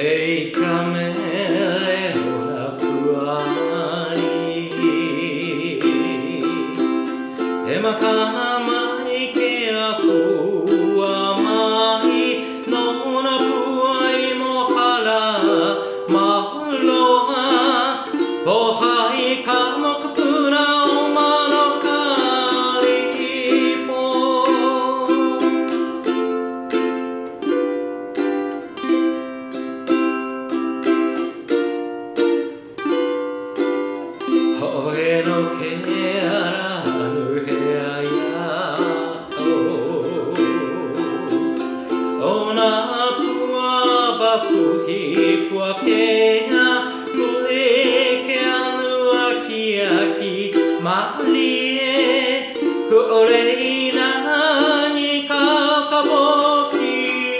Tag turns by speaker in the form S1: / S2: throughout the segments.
S1: e camere una puai e makana mai ke apua mai no na puai mo hala maloha pohai kamok puna o mano kalipo Hohe no ke ara nu he aya o na pua ba puhi pua ke a kue ke anu aki aki mali e kore ina ni kakaboki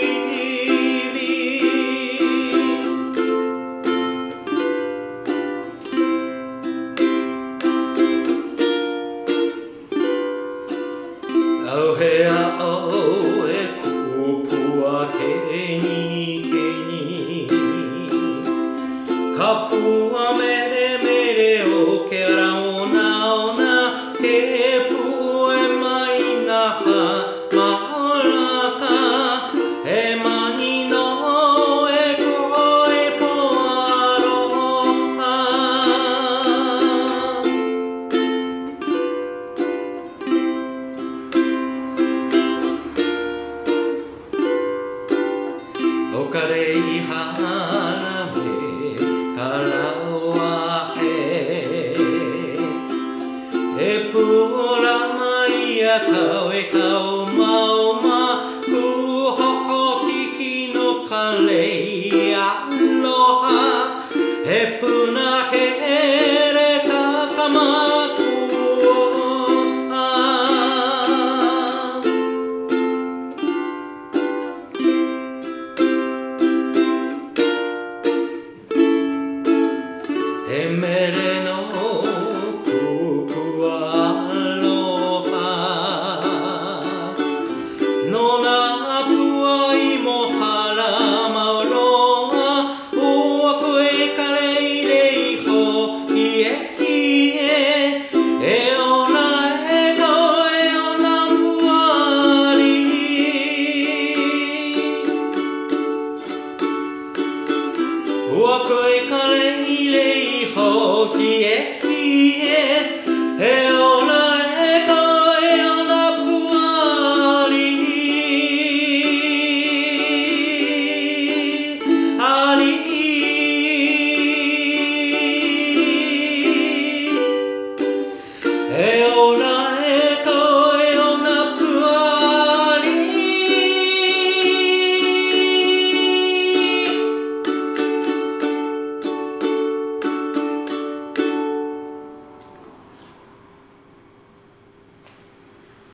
S1: Auhea oe kupua keni keni Kapua mere mere o ke ara ona ona Ke pue mai naha maolaka E mani no e koe po aroha Okarei haname karawa e pura mai a kau e kau mauma ku ho'oki hino kalei aloha e puna here kakamaku E mere no kuku aloha No na